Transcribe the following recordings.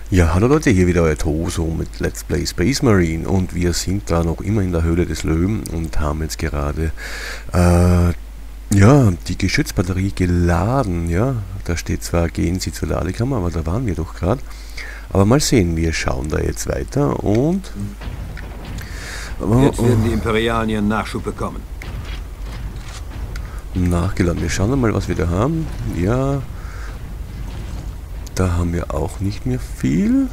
Ja, hallo Leute, hier wieder euer Toso mit Let's Play Space Marine und wir sind da noch immer in der Höhle des Löwen und haben jetzt gerade ja, die Geschützbatterie geladen, ja. Da steht zwar, gehen Sie zur Ladekammer, aber da waren wir doch gerade. Aber mal sehen, wir schauen da jetzt weiter und... Jetzt werden die Imperialen ihren Nachschub bekommen. Nachgeladen. Wir schauen mal, was wir da haben. Ja... Da haben wir auch nicht mehr viel.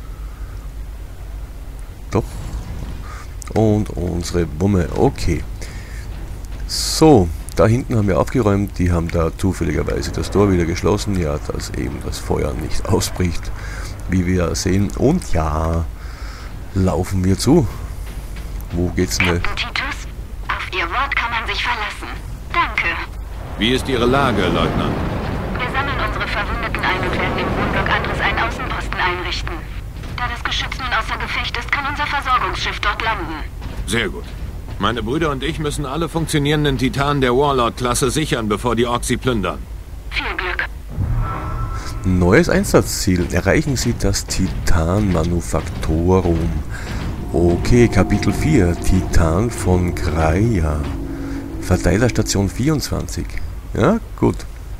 Doch. Und unsere Wumme. Okay. So, da hinten haben wir aufgeräumt. Die haben da zufälligerweise das Tor wieder geschlossen. Ja, dass eben das Feuer nicht ausbricht, wie wir sehen. Und ja, laufen wir zu. Wo geht's denn? Titus, auf Ihr Wort kann man sich verlassen. Danke. Wie ist Ihre Lage, Leutnant? Wir sammeln unsere Verwundeten ein und werden im Wohnblock Andres einen Außenposten einrichten. Da das Geschütz nun außer Gefecht ist, kann unser Versorgungsschiff dort landen. Sehr gut. Meine Brüder und ich müssen alle funktionierenden Titanen der Warlord-Klasse sichern, bevor die Orks sie plündern. Viel Glück. Neues Einsatzziel. Erreichen Sie das Titan Manufaktorum. Okay, Kapitel 4. Titan von Kraia. Verteilerstation 24. Ja, gut.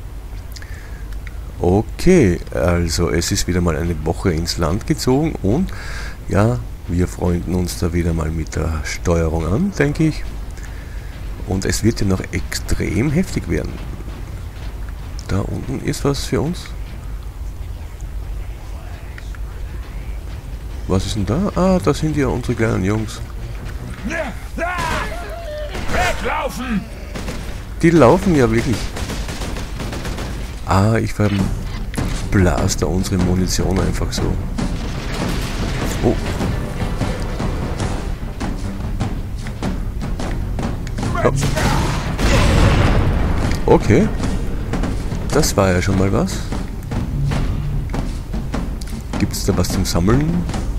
Okay, also es ist wieder mal eine Woche ins Land gezogen und ja, wir freunden uns da wieder mal mit der Steuerung an, denke ich. Und es wird ja noch extrem heftig werden. Da unten ist was für uns. Was ist denn da? Ah, da sind ja unsere kleinen Jungs. Weglaufen! Die laufen ja wirklich. Ah, ich verblas da unsere Munition einfach so. Oh. Ja. Okay. Das war ja schon mal was. Gibt es da was zum Sammeln?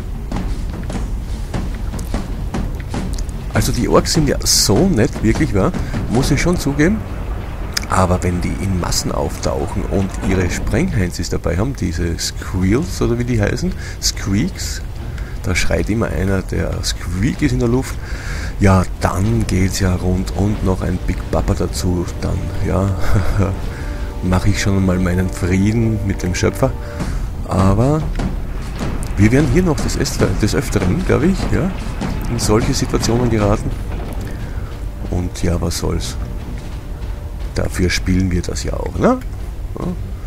Also die Orks sind ja so nett, wirklich, wahr? Muss ich schon zugeben. Aber wenn die in Massen auftauchen und ihre Sprengheinzis dabei haben, diese Squeals oder wie die heißen, Squeaks, da schreit immer einer, der Squeak ist in der Luft, ja, dann geht's ja rund und noch ein Big Papa dazu, dann, ja, mache ich schon mal meinen Frieden mit dem Schöpfer. Aber wir werden hier noch des Öfteren, glaube ich, ja, in solche Situationen geraten. Und ja, was soll's. Dafür spielen wir das ja auch, ne? Ja.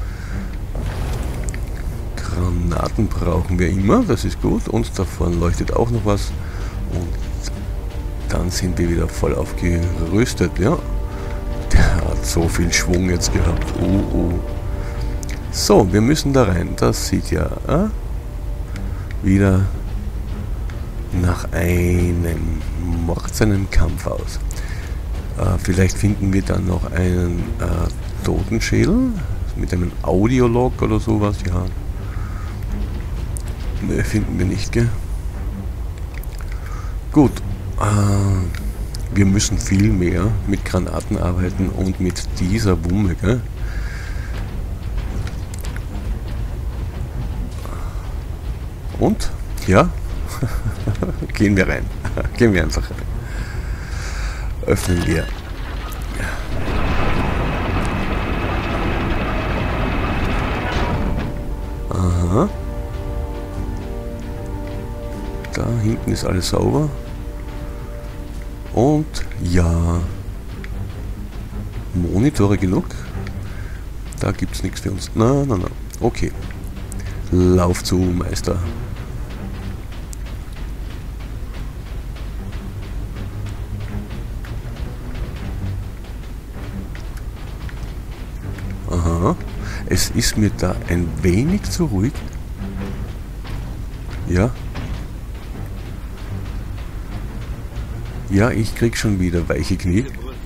Granaten brauchen wir immer, das ist gut. Und da vorne leuchtet auch noch was. Und dann sind wir wieder voll aufgerüstet, ja? Der hat so viel Schwung jetzt gehabt. So, wir müssen da rein. Das sieht ja wieder nach einem mordseinem Kampf aus. Vielleicht finden wir dann noch einen Totenschädel mit einem Audiolog oder sowas, ja. Ne, finden wir nicht, gell? Gut. Wir müssen viel mehr mit Granaten arbeiten und mit dieser Wumme, gell? Und? Ja? Gehen wir rein. Gehen wir einfach rein. Öffnen wir. Aha. Da hinten ist alles sauber. Und ja. Monitore genug. Da gibt es nichts für uns. Na. Okay. Lauf zu, Meister. Aha. Es ist mir da ein wenig zu ruhig. Ja. Ja, ich krieg schon wieder weiche Knie.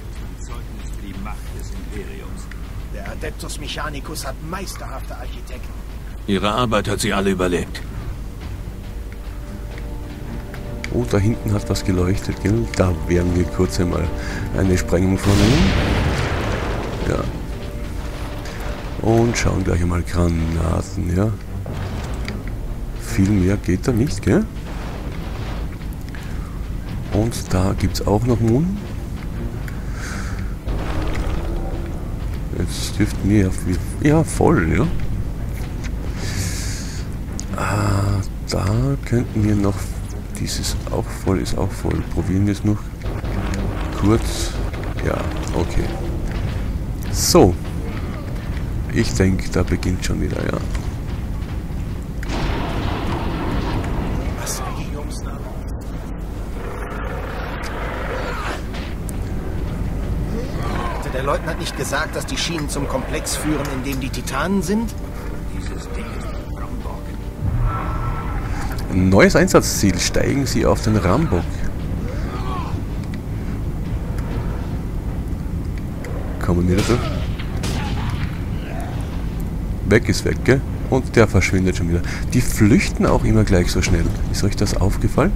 Der Adeptus Mechanicus hat meisterhafte Architekten. Ihre Arbeit hat sie alle überlebt. Oh, da hinten hat was geleuchtet, gell? Da werden wir kurz einmal eine Sprengung vornehmen. Ja. Und schauen gleich einmal Granaten, ja. viel mehr geht da nicht, gell? Und da gibt es auch noch Moon. Jetzt dürften wir ja voll, ja. Da könnten wir noch, dieses auch voll ist auch voll. Probieren wir es noch kurz. Ja, okay. So. Ich denke, da beginnt schon wieder, ja. Was für die Jungs da? Hatte der Leutnant nicht gesagt, dass die Schienen zum Komplex führen, in dem die Titanen sind? Dieses Ding ist Rambock. Neues Einsatzziel. Steigen Sie auf den Rambock. Kommen wir dazu? Weg ist weg, gell? Und der verschwindet schon wieder. Die flüchten auch immer gleich so schnell. Ist euch das aufgefallen?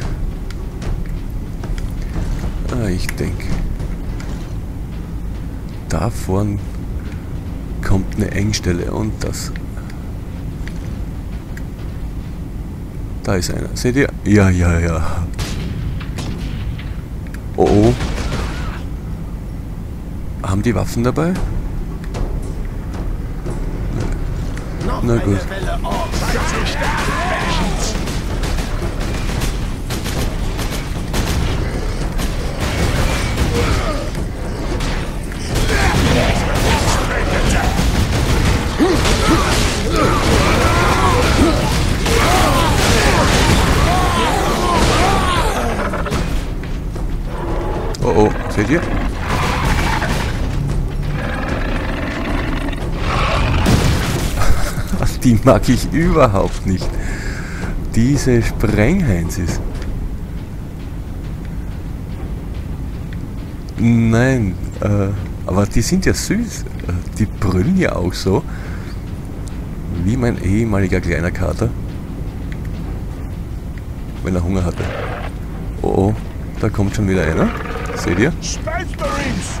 Ich denke, da vorn kommt eine Engstelle und das... Da ist einer. Seht ihr? Ja, ja, ja. Oh, oh. Haben die Waffen dabei? Na gut. Oh oh, seht ihr? Die mag ich überhaupt nicht. Diese Sprengheinzis. Nein, aber die sind ja süß. Die brüllen ja auch so. Wie mein ehemaliger kleiner Kater. Wenn er Hunger hatte. Oh oh, da kommt schon wieder einer. Seht ihr? Space Marines!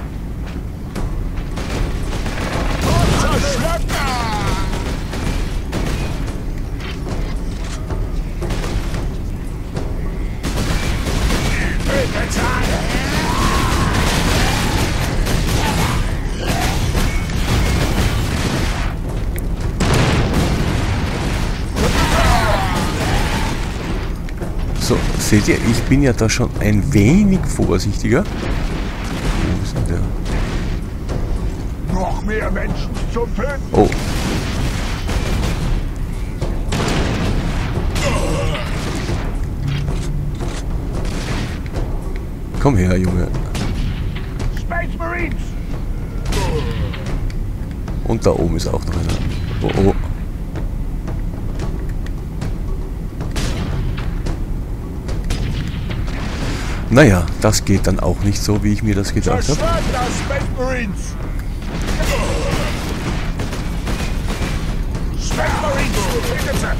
So, seht ihr, ich bin ja da schon ein wenig vorsichtiger. Wo ist denn der? Noch mehr Menschen zu töten! Oh. Komm her, Junge. Space Marines! Und da oben ist auch noch einer. Oh oh. Naja, das geht dann auch nicht so, wie ich mir das gedacht habe. Zerstört das, Space Marines! Space Marines, bitte!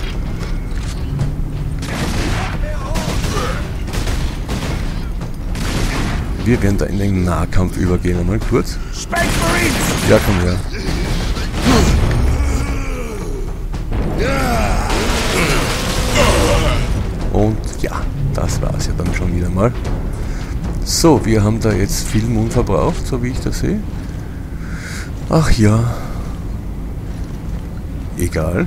Wir werden da in den Nahkampf übergehen, einmal kurz. Space Marines! Ja, komm her. Und ja, das war's ja dann schon wieder mal. So, wir haben da jetzt viel Mund verbraucht, so wie ich das sehe. Ach ja. Egal.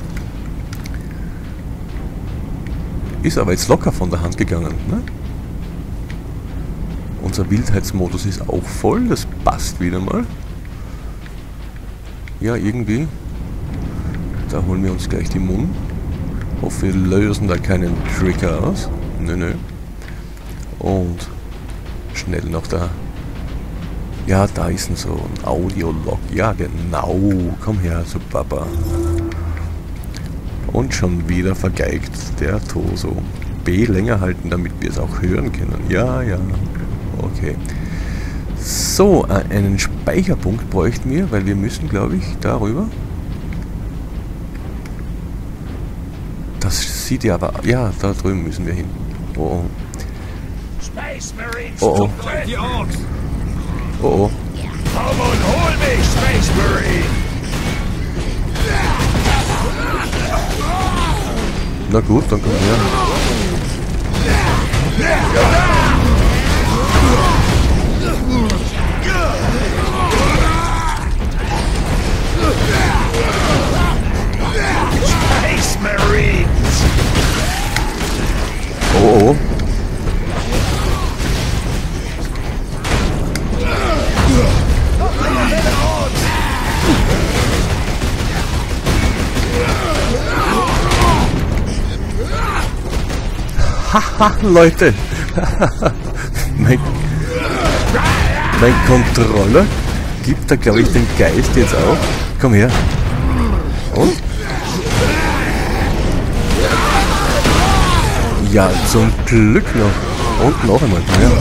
Ist aber jetzt locker von der Hand gegangen, ne? Unser Wildheitsmodus ist auch voll, das passt wieder mal. Ja, irgendwie. Da holen wir uns gleich die Mun. Hoffe, wir lösen da keinen Trigger aus. Nö, nö. Und schnell noch da. Ja, da ist so ein Audiolog. Ja, genau. Komm her zu Papa. Und schon wieder vergeigt der Toso. B länger halten, damit wir es auch hören können. Ja, ja. Okay. So, einen Speicherpunkt bräuchten wir, weil wir müssen, glaube ich, darüber. Das sieht ja aber... Ja, da drüben müssen wir hin. Oh, oh. Space Marines! Oh, oh. Die Orks! Oh, oh. Komm und hol mich, Space Marine! Na gut, dann komm her. Space Marines! Oh, oh. Haha, Leute. mein Controller gibt da, glaube ich, den Geist jetzt auf. Komm her. Und? Ja, zum Glück noch. Und noch einmal. Ja.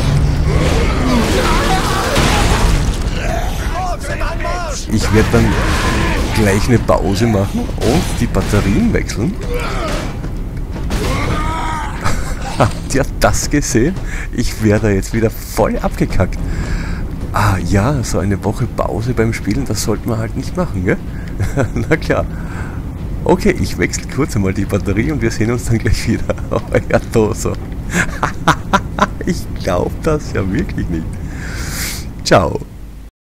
Ich werde dann gleich eine Pause machen und die Batterien wechseln. Habt ihr das gesehen? Ich wäre da jetzt wieder voll abgekackt. Ah ja, so eine Woche Pause beim Spielen, das sollte man halt nicht machen, gell? Na klar. Okay, ich wechsle kurz einmal die Batterie und wir sehen uns dann gleich wieder. Euer Toso. Ich glaube das ja wirklich nicht. Ciao.